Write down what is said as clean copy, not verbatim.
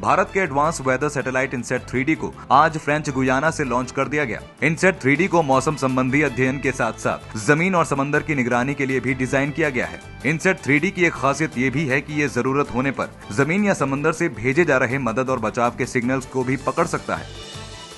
भारत के advance weather satellite INSAT 3D को आज फ्रेंच गुयाना से लॉन्च कर दिया गया। इनसेट 3D को मौसम संबंधी अध्ययन के साथ साथ जमीन और समंदर की निगरानी के लिए भी डिजाइन किया गया है। इनसेट 3D की एक खासियत ये भी है कि ये जरूरत होने पर जमीन या समंदर से भेजे जा रहे मदद और बचाव के सिग्नल्स को भी पकड़ सकता है।